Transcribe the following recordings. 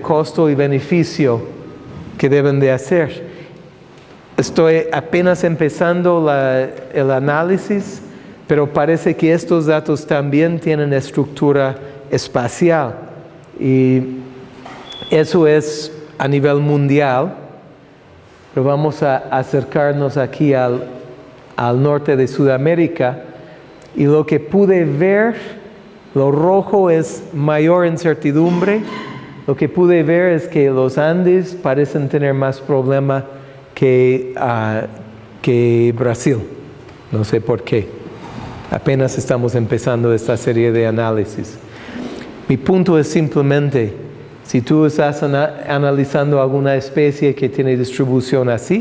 costo y beneficio que deben de hacer. Estoy apenas empezando el análisis, pero parece que estos datos también tienen estructura espacial. Y eso es a nivel mundial, pero vamos a acercarnos aquí al norte de Sudamérica. Y lo que pude ver, lo rojo es mayor incertidumbre. Lo que pude ver es que los Andes parecen tener más problema que Brasil. No sé por qué. Apenas estamos empezando esta serie de análisis. Mi punto es simplemente, si tú estás analizando alguna especie que tiene distribución así,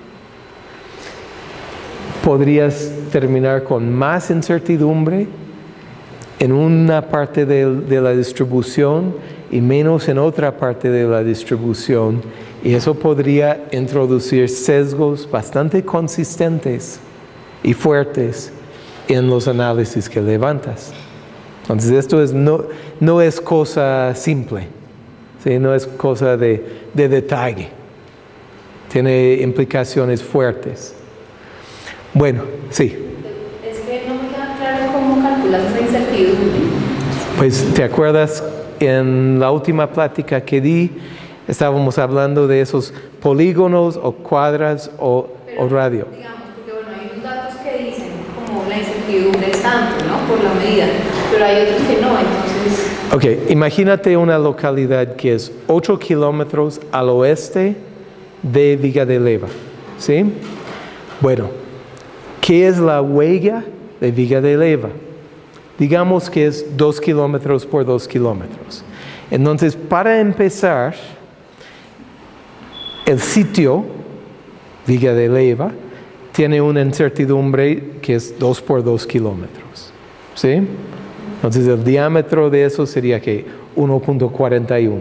podrías terminar con más incertidumbre en una parte de la distribución y menos en otra parte de la distribución, y eso podría introducir sesgos bastante consistentes y fuertes en los análisis que levantas. Entonces esto no es cosa simple, ¿sí? No es cosa de detalle, tiene implicaciones fuertes. Bueno, sí. Es que no me queda claro cómo calculas esa incertidumbre. Pues, ¿te acuerdas? En la última plática que di, estábamos hablando de esos polígonos o cuadras o radio. Digamos, porque bueno, hay unos datos que dicen como la incertidumbre es tanto, ¿no? Por la medida, pero hay otros que no, entonces... Ok, imagínate una localidad que es 8 kilómetros al oeste de Villa de Leyva, ¿sí? Bueno, ¿qué es la huella de Villa de Leyva? Digamos que es 2 kilómetros por 2 kilómetros. Entonces, para empezar, el sitio, Villa de Leyva, tiene una incertidumbre que es 2 por 2 kilómetros. ¿Sí? Entonces, el diámetro de eso sería que 1.41.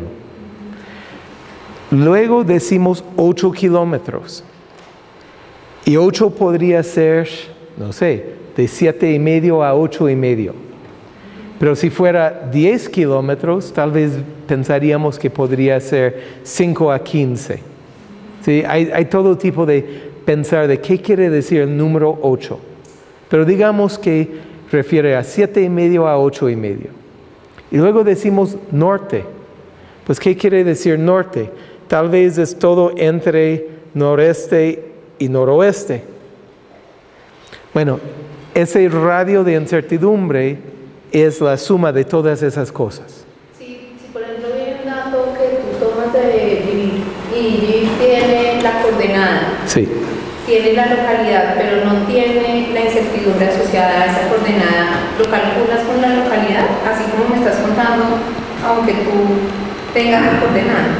Luego decimos 8 kilómetros. Y 8 podría ser, no sé, de 7,5 a 8,5. Pero si fuera 10 kilómetros, tal vez pensaríamos que podría ser 5 a 15. ¿Sí? Hay todo tipo de pensar de qué quiere decir el número 8. Pero digamos que refiere a 7,5 a 8,5. Y luego decimos norte. Pues, ¿qué quiere decir norte? Tal vez es todo entre noreste y noroeste. Bueno, ese radio de incertidumbre es la suma de todas esas cosas. Si por ejemplo viene un dato que tú tomas de Divi y Divi tiene la coordenada, sí, tiene la localidad, pero no tiene la incertidumbre asociada a esa coordenada, ¿lo calculas con la localidad? Así como me estás contando, aunque tú tengas la coordenada.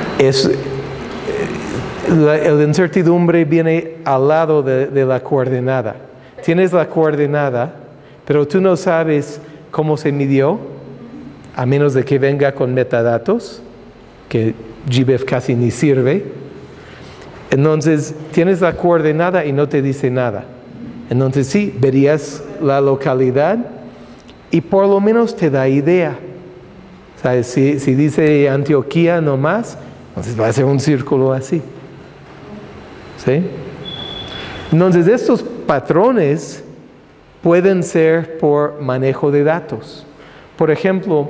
La incertidumbre viene al lado de la coordenada. Tienes la coordenada, pero tú no sabes cómo se midió, a menos de que venga con metadatos, que GBIF casi ni sirve. Entonces, tienes la coordenada y no te dice nada. Entonces, sí, verías la localidad y por lo menos te da idea. ¿Sabes? Si dice Antioquía nomás, entonces va a ser un círculo así. ¿Sí? Entonces, estos patrones pueden ser por manejo de datos. Por ejemplo,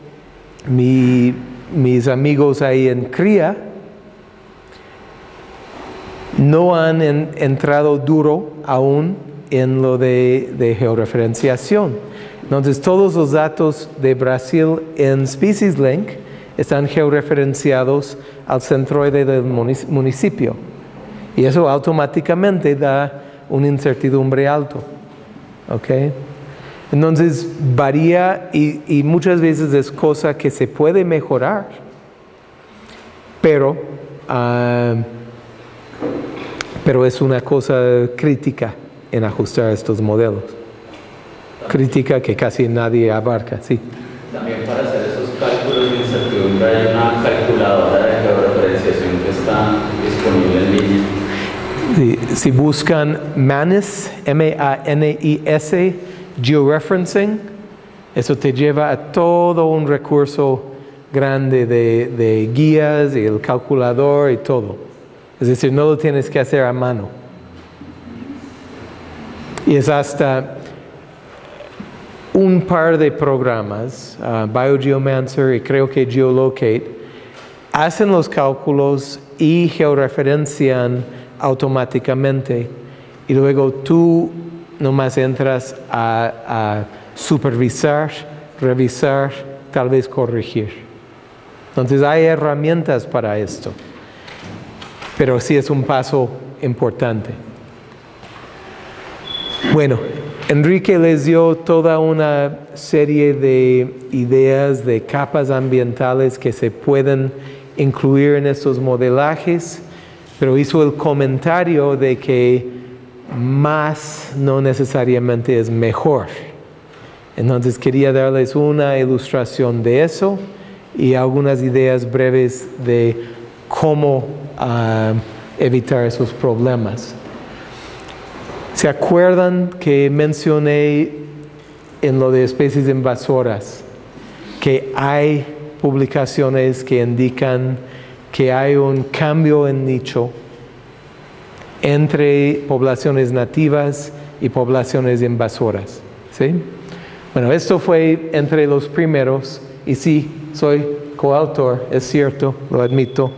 mis amigos ahí en CRIA no han entrado duro aún en lo de georreferenciación. Entonces, todos los datos de Brasil en SpeciesLink están georreferenciados al centroide del municipio. Y eso automáticamente da una incertidumbre alto. ¿Ok? Entonces varía y muchas veces es cosa que se puede mejorar, pero es una cosa crítica en ajustar estos modelos. Crítica que casi nadie abarca, sí. También para hacer esos cálculos de incertidumbre hay una calculadora de georreferenciación que está disponible en línea. Si buscan MANIS, M-A-N-I-S, Georeferencing, eso te lleva a todo un recurso grande de guías y el calculador y todo. Es decir, no lo tienes que hacer a mano. Y es hasta un par de programas, BioGeomancer y creo que Geolocate, hacen los cálculos y georreferencian automáticamente. Y luego tú nomás entras a supervisar, revisar, tal vez corregir. Entonces hay herramientas para esto, pero sí es un paso importante. Bueno, Enrique les dio toda una serie de ideas de capas ambientales que se pueden incluir en estos modelajes, pero hizo el comentario de que más no necesariamente es mejor. Entonces quería darles una ilustración de eso y algunas ideas breves de cómo evitar esos problemas. ¿Se acuerdan que mencioné en lo de especies invasoras que hay publicaciones que indican que hay un cambio en nicho entre poblaciones nativas y poblaciones invasoras? ¿Sí? Bueno, esto fue entre los primeros, y sí, soy coautor, es cierto, lo admito.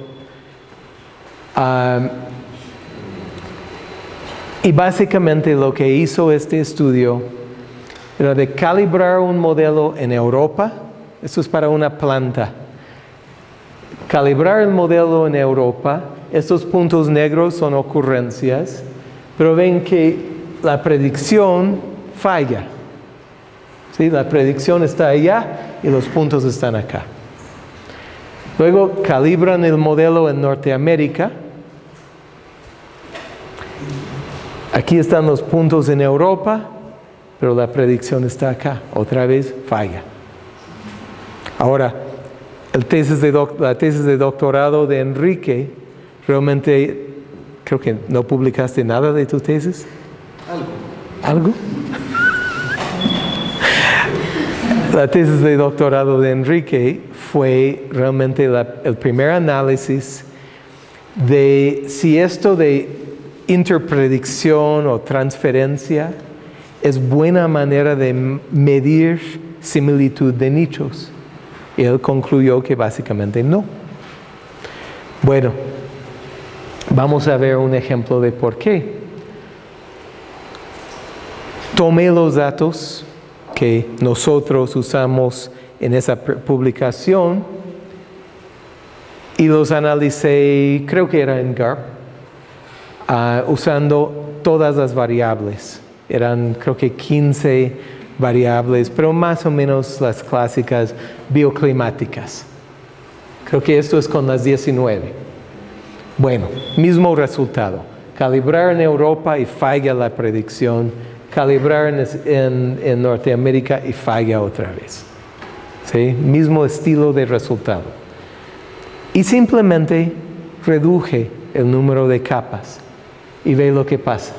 Y básicamente lo que hizo este estudio era de calibrar un modelo en Europa. Esto es para una planta. Calibrar el modelo en Europa. Estos puntos negros son ocurrencias, pero ven que la predicción falla. ¿Sí? La predicción está allá y los puntos están acá. Luego calibran el modelo en Norteamérica. Aquí están los puntos en Europa, pero la predicción está acá. Otra vez falla. Ahora, la tesis de doctorado de Enrique, realmente creo que no publicaste nada de tu tesis. ¿Algo? La tesis de doctorado de Enrique fue realmente el primer análisis de si esto de interpredicción o transferencia es buena manera de medir similitud de nichos. Y él concluyó que básicamente no. Bueno, vamos a ver un ejemplo de por qué. Tomé los datos que nosotros usamos en esa publicación y los analicé, creo que era en GARP, usando todas las variables. Eran creo que 15 variables, pero más o menos las clásicas bioclimáticas. Creo que esto es con las 19. Bueno, mismo resultado. Calibrar en Europa y falla la predicción. Calibrar en Norteamérica y falla otra vez. ¿Sí? Mismo estilo de resultado. Y simplemente reduje el número de capas y ve lo que pasa.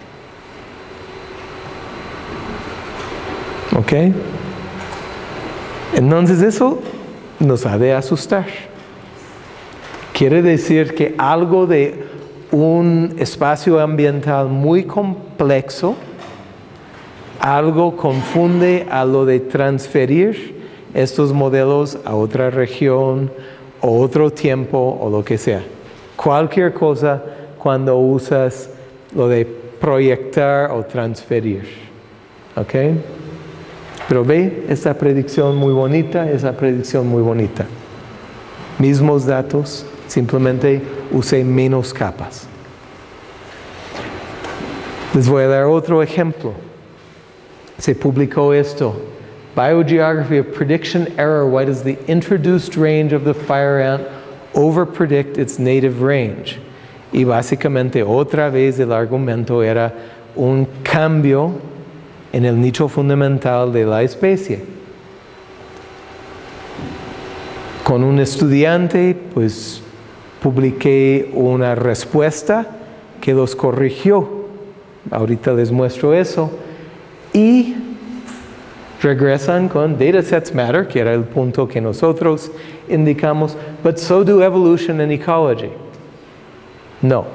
¿Ok? Entonces eso nos ha de asustar. Quiere decir que algo de un espacio ambiental muy complejo, algo confunde a lo de transferir estos modelos a otra región o otro tiempo o lo que sea. Cualquier cosa cuando usas lo de proyectar o transferir. ¿Ok? Pero ve esta predicción muy bonita, esa predicción muy bonita. Mismos datos, simplemente usé menos capas. Les voy a dar otro ejemplo. Se publicó esto. Biogeography of prediction error. Why does the introduced range of the fire ant overpredict its native range? Y básicamente otra vez el argumento era un cambio en el nicho fundamental de la especie. Con un estudiante, pues, publiqué una respuesta que los corrigió. Ahorita les muestro eso. Y regresan con Datasets Matter, que era el punto que nosotros indicamos, but so do evolution and ecology. No.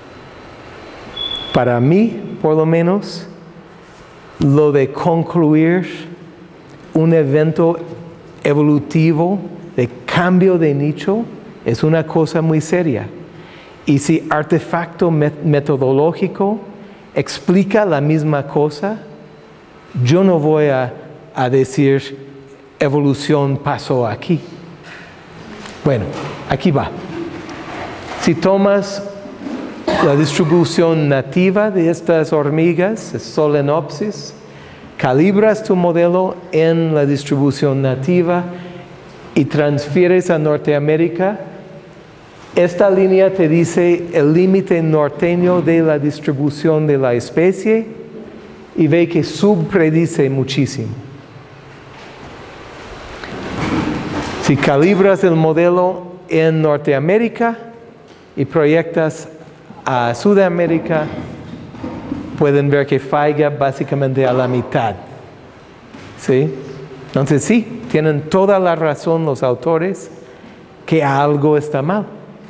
Para mí, por lo menos, lo de concluir un evento evolutivo de cambio de nicho es una cosa muy seria. Y si artefacto metodológico explica la misma cosa, yo no voy a decir evolución pasó aquí. Bueno, aquí va. Si tomas la distribución nativa de estas hormigas, Solenopsis, calibras tu modelo en la distribución nativa y transfieres a Norteamérica, esta línea te dice el límite norteño de la distribución de la especie y ve que subpredice muchísimo. Si calibras el modelo en Norteamérica y proyectas a Sudamérica, pueden ver que falla básicamente a la mitad. ¿Sí? Entonces sí, tienen toda la razón los autores que algo está mal.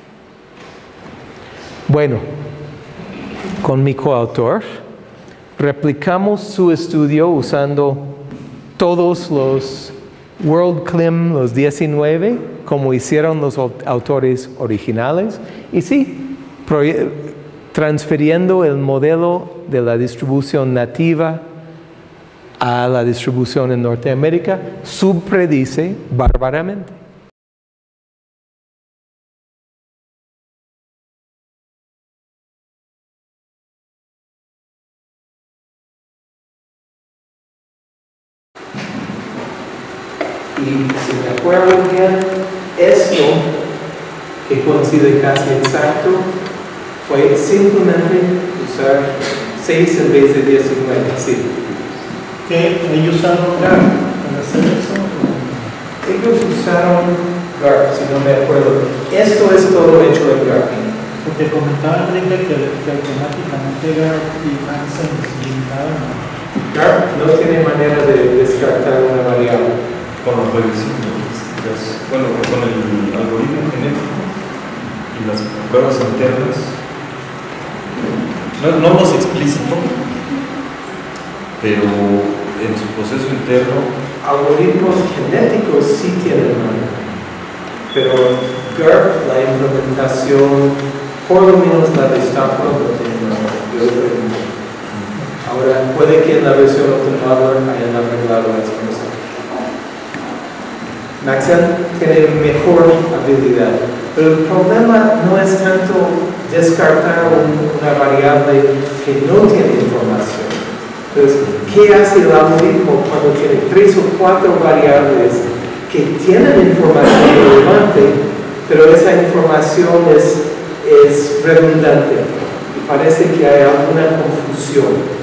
Bueno, con mi coautor replicamos su estudio usando todos los WorldClim, los 19, como hicieron los autores originales. Y sí, transfiriendo el modelo de la distribución nativa a la distribución en Norteamérica, subpredice bárbaramente. Y si me acuerdo bien, esto, que coincide casi exacto, fue simplemente usar 6 en vez de 19, sí. ¿Que ellos usaron GARP para hacer eso? Ellos usaron GARP, si no me acuerdo. Esto es todo hecho en GARP. Porque comentaba Enrique que automáticamente GARP y Hansen se limitaban. GARP no tiene manera de descartar una variable. Con los reducibles, bueno, con el algoritmo genético y las pruebas internas, no los explícito, pero en su proceso interno. Algoritmos genéticos sí tienen manera, pero GARP, la implementación, por lo menos la de Stockwell, no tiene manera. Ahora, puede que en la versión Open hayan arreglado las cosas. Maxent tiene mejor habilidad, pero el problema no es tanto descartar una variable que no tiene información. Entonces, ¿qué hace el algoritmo cuando tiene 3 o 4 variables que tienen información relevante, pero esa información es redundante y parece que hay alguna confusión?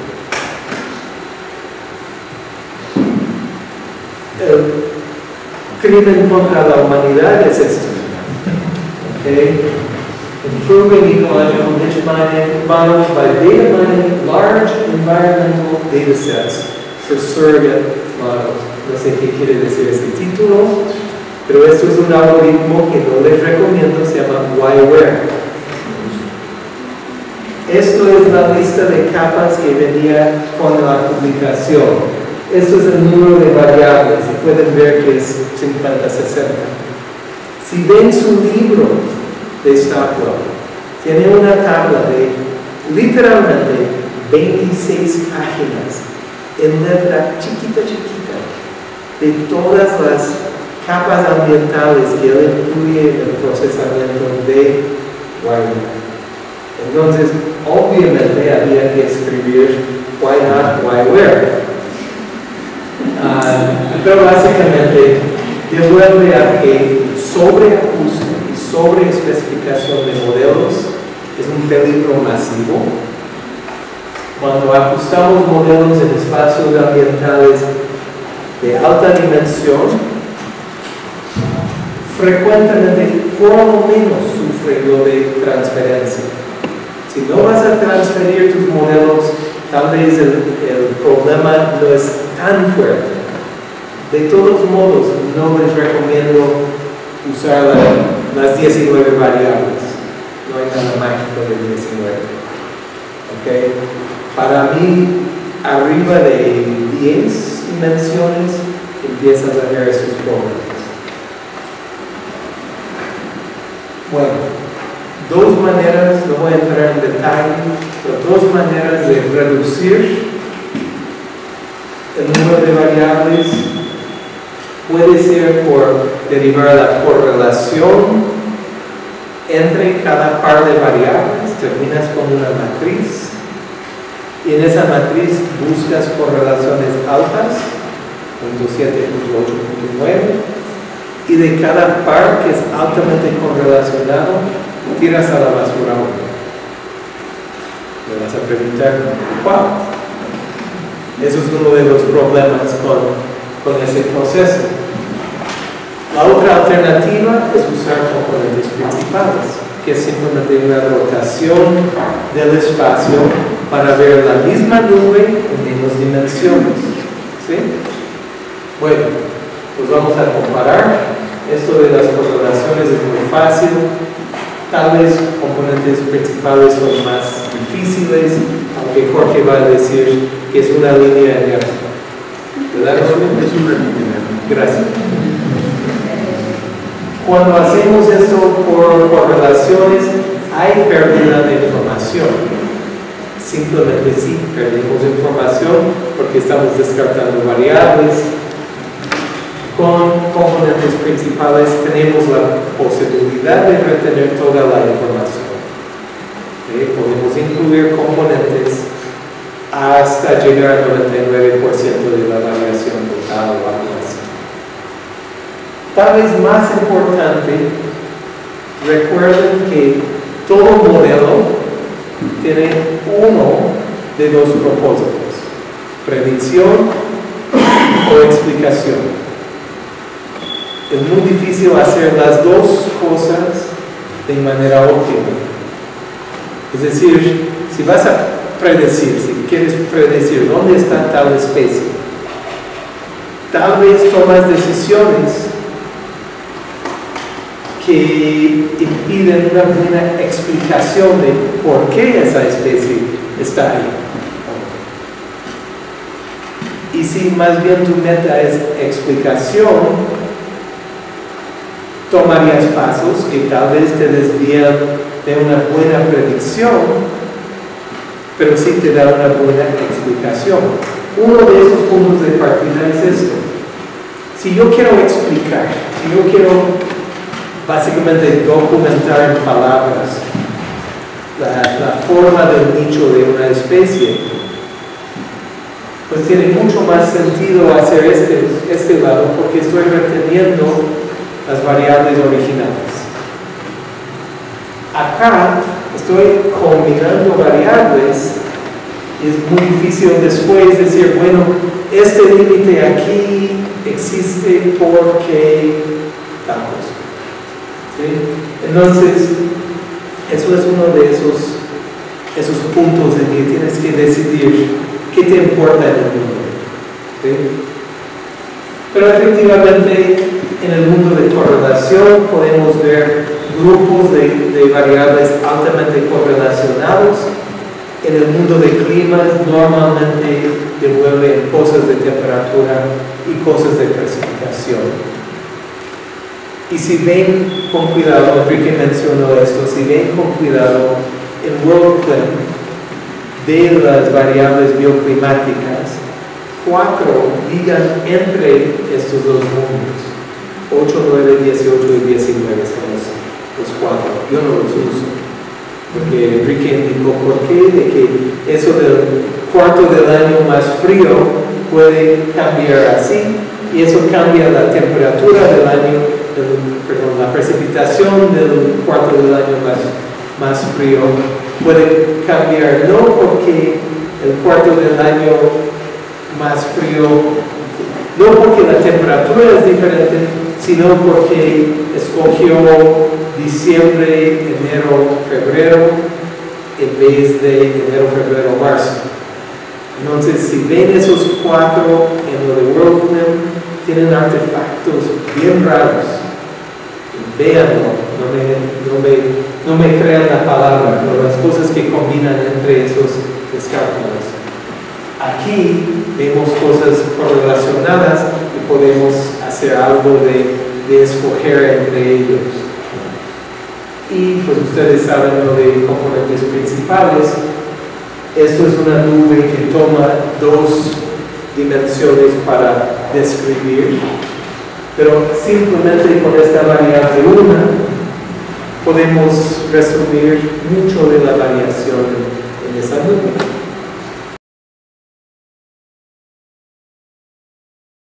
Crimen contra la humanidad es esto. Okay? Improving ecological niche mining models by data mining large environmental data sets for surrogate models. No sé qué quiere decir ese título, pero esto es un algoritmo que no les recomiendo, se llama YWare. Esto es la lista de capas que venía con la publicación. Esto es el número de variables y pueden ver que es 50-60. Si ven su libro de Stockwell, tiene una tabla de literalmente 26 páginas en letra chiquita de todas las capas ambientales que él incluye en el procesamiento de YWare. Entonces, obviamente había que escribir why not YWare. Pero básicamente devuelve a que sobreajuste y sobreespecificación de modelos es un peligro masivo. Cuando ajustamos modelos en espacios ambientales de alta dimensión, frecuentemente por lo menos sufre lo de transferencia. Si no vas a transferir tus modelos, tal vez el problema no es tan fuerte. De todos modos, no les recomiendo usar las 19 variables. No hay nada mágico de 19. ¿Okay? Para mí, arriba de 10 dimensiones, empiezas a ver esos problemas. Bueno, dos maneras, no voy a entrar en detalle, pero dos maneras de reducir el número de variables. Puede ser por derivar la correlación entre cada par de variables, terminas con una matriz y en esa matriz buscas correlaciones altas, 0.7, 0.8, 0.9, y de cada par que es altamente correlacionado, tiras a la basura uno. Me vas a preguntar, ¿cuál? Eso es uno de los problemas con ese proceso. La otra alternativa es usar componentes principales, que es simplemente una rotación del espacio para ver la misma nube en menos dimensiones. ¿Sí? Bueno, pues vamos a comparar. Esto de las correlaciones es muy fácil. Tal vez componentes principales son más difíciles, aunque Jorge va a decir que es una línea enérgica. ¿Verdad? Es una línea. Gracias. Cuando hacemos esto por correlaciones, hay pérdida de información. Simplemente sí, perdemos información porque estamos descartando variables. Con componentes principales tenemos la posibilidad de retener toda la información. Podemos incluir componentes hasta llegar al 99% de la variación total o algo así. Tal vez más importante, recuerden que todo modelo tiene uno de dos propósitos: predicción o explicación. Es muy difícil hacer las dos cosas de manera óptima. Es decir, si vas a predecir, si quieres predecir dónde está tal especie, tal vez tomas decisiones que impiden una buena explicación de por qué esa especie está ahí. Y si más bien tu meta es explicación, tomarías pasos que tal vez te desvían de una buena predicción, pero sí te da una buena explicación. Uno de esos puntos de partida es esto. Si yo quiero explicar, si yo quiero básicamente documentar en palabras la forma del nicho de una especie, pues tiene mucho más sentido hacer este lado, porque estoy reteniendo las variables originales. Acá estoy combinando variables. Es muy difícil después decir, bueno, este límite aquí existe porque tal cosa. ¿Sí? Entonces, eso es uno de esos puntos en que tienes que decidir qué te importa en el mundo. ¿Sí? Pero efectivamente, en el mundo de correlación podemos ver grupos de variables altamente correlacionados. En el mundo de climas normalmente devuelven cosas de temperatura y cosas de precipitación. Y si ven con cuidado, Enrique mencionó esto, si ven con cuidado el WorldClim de las variables bioclimáticas, 4 ligan entre estos dos mundos. 8, 9, 18 y 19 son los 4. Yo no los uso, porque Enrique indicó por qué, de que eso del cuarto del año más frío puede cambiar así, y eso cambia la temperatura del año, la precipitación del cuarto del año más frío puede cambiar, no porque el cuarto del año más frío, no porque la temperatura es diferente, sino porque escogió diciembre, enero, febrero, en vez de enero, febrero, marzo. Entonces, si ven esos 4 en lo de WorldClim, tienen artefactos bien raros. véanlo, no me crean la palabra, pero las cosas que combinan entre esos cálculos. Aquí vemos cosas correlacionadas y podemos hacer algo de escoger entre ellos. Y pues ustedes saben lo de componentes principales. Esto es una nube que toma 2 dimensiones para describir, pero simplemente con esta variable 1 podemos resumir mucho de la variación en esa nube.